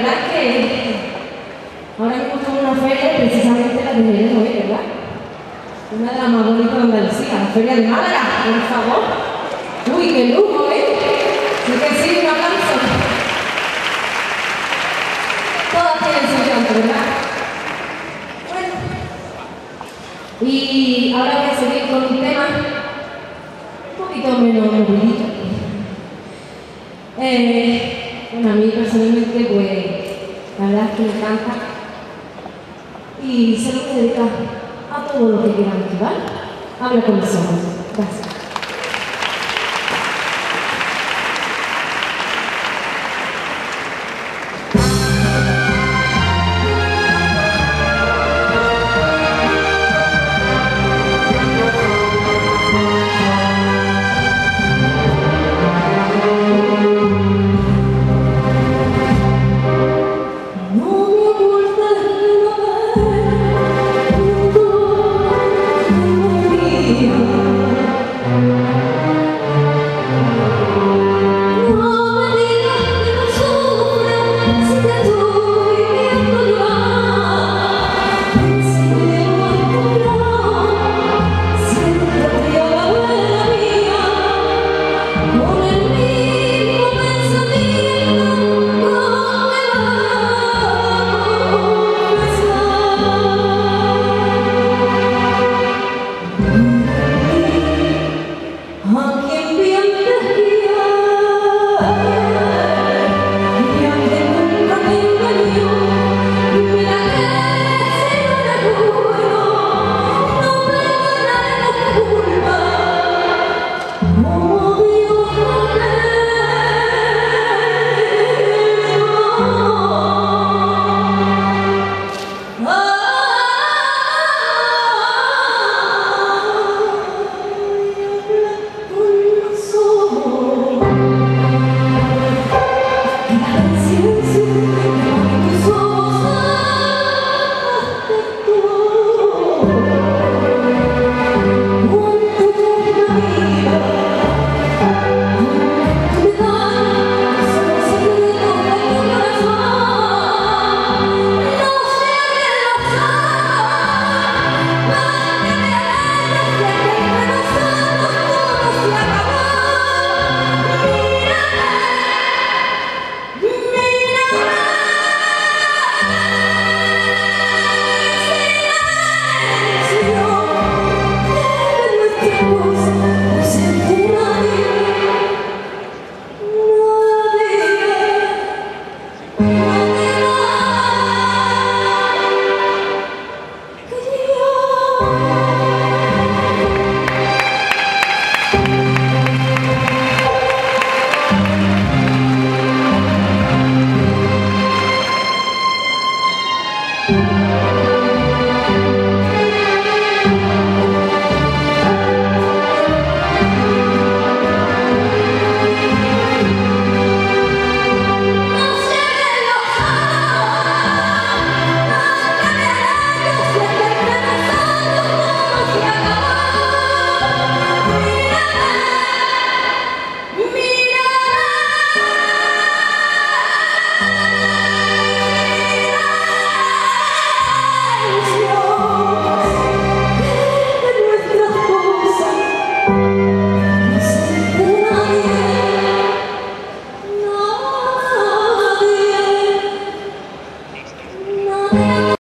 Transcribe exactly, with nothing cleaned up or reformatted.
verdad es que ahora mismo estamos en una feria, precisamente la de Jerez hoy, ¿verdad? Una de las más bonitas de Andalucía, la Feria de Málaga, por favor. Uy, qué lujo, ¿eh? Sí que sí, un aplauso. Todas tienen su canto, ¿verdad? Bueno. Y ahora voy a seguir con un tema un poquito menos movidito. Eh, bueno, a mí personalmente, pues, la verdad es que me encanta y se lo voy a dedicar a todo lo que quieran, ¿vale? Habla con los ojos. Gracias.